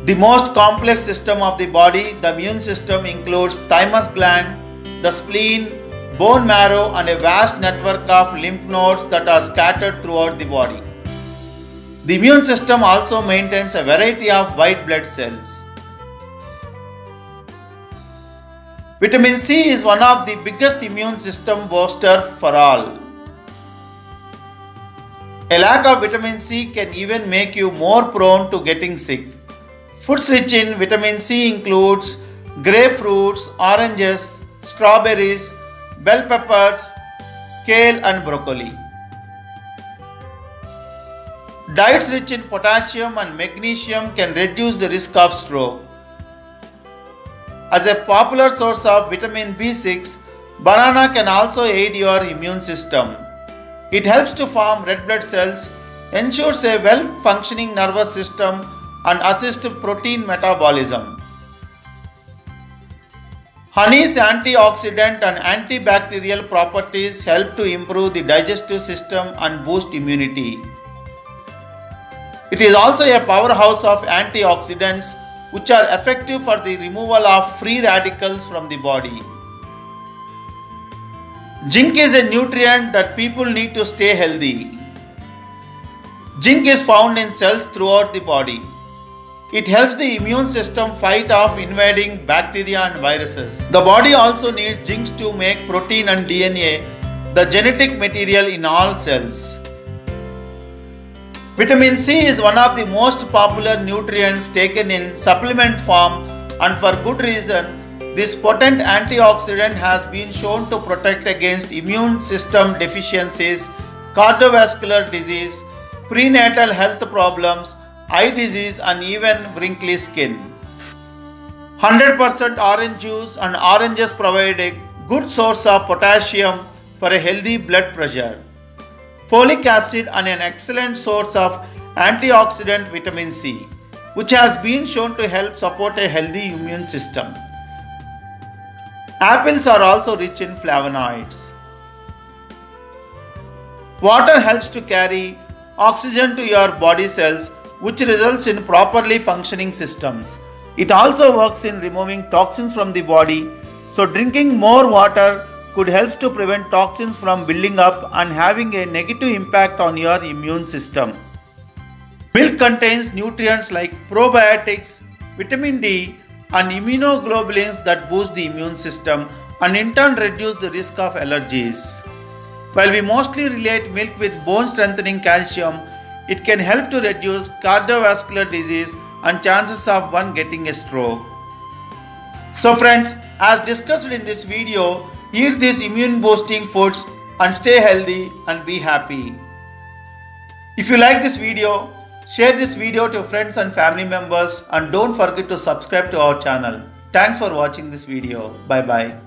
The most complex system of the body, the immune system, includes thymus gland, the spleen, bone marrow, and a vast network of lymph nodes that are scattered throughout the body. The immune system also maintains a variety of white blood cells. Vitamin C is one of the biggest immune system booster for all. A lack of vitamin C can even make you more prone to getting sick. Foods rich in vitamin C includes grapefruits, oranges, strawberries, bell peppers, kale and broccoli. Diets rich in potassium and magnesium can reduce the risk of stroke. As a popular source of vitamin B6, banana can also aid your immune system. It helps to form red blood cells, ensures a well-functioning nervous system, and assists protein metabolism. Honey's antioxidant and antibacterial properties help to improve the digestive system and boost immunity. It is also a powerhouse of antioxidants which are effective for the removal of free radicals from the body. Zinc is a nutrient that people need to stay healthy. Zinc is found in cells throughout the body. It helps the immune system fight off invading bacteria and viruses. The body also needs zinc to make protein and DNA, the genetic material in all cells. Vitamin C is one of the most popular nutrients taken in supplement form, and for good reason. This potent antioxidant has been shown to protect against immune system deficiencies, cardiovascular disease, prenatal health problems, eye disease, and even wrinkly skin. 100% orange juice and oranges provide a good source of potassium for a healthy blood pressure. Folic acid and an excellent source of antioxidant vitamin C, which has been shown to help support a healthy immune system. Apples are also rich in flavonoids. Water helps to carry oxygen to your body cells, which results in properly functioning systems. It also works in removing toxins from the body, so drinking more water could help to prevent toxins from building up and having a negative impact on your immune system. Milk contains nutrients like probiotics, vitamin D, and immunoglobulins that boost the immune system and in turn reduce the risk of allergies. While we mostly relate milk with bone strengthening calcium, it can help to reduce cardiovascular disease and chances of one getting a stroke. So friends, as discussed in this video, eat these immune boosting foods and stay healthy and be happy. If you like this video, share this video to friends and family members and don't forget to subscribe to our channel. Thanks for watching this video. Bye bye.